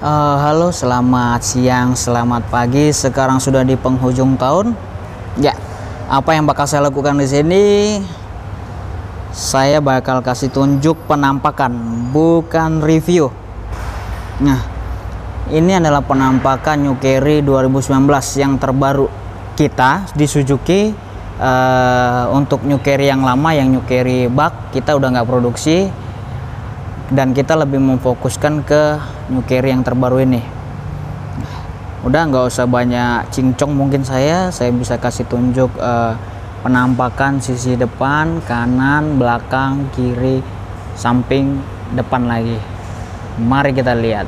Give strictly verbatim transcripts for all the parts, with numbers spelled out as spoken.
Eh, halo, selamat siang, selamat pagi. Sekarang sudah di penghujung tahun. Ya, apa yang bakal saya lakukan di sini? Saya bakal kasih tunjuk penampakan, bukan review. Nah, ini adalah penampakan New Carry dua ribu sembilan belas yang terbaru kita di Suzuki. Uh, untuk New Carry yang lama, yang New Carry bak, kita udah nggak produksi. Dan kita lebih memfokuskan ke New Carry yang terbaru ini. Udah nggak usah banyak cincong, mungkin saya saya bisa kasih tunjuk uh, penampakan sisi depan, kanan, belakang, kiri, samping, depan lagi. Mari kita lihat.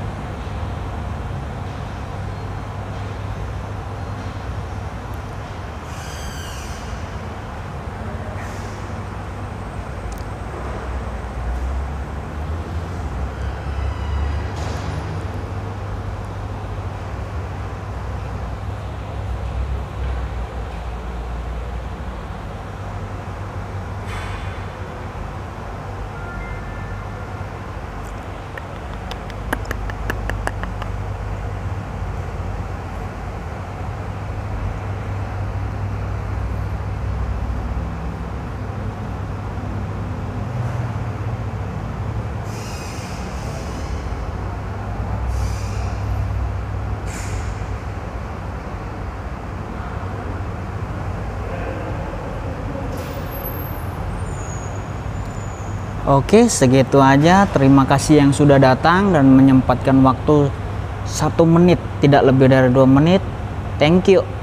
Oke, segitu aja. Terima kasih yang sudah datang dan menyempatkan waktu satu menit, tidak lebih dari dua menit. Thank you.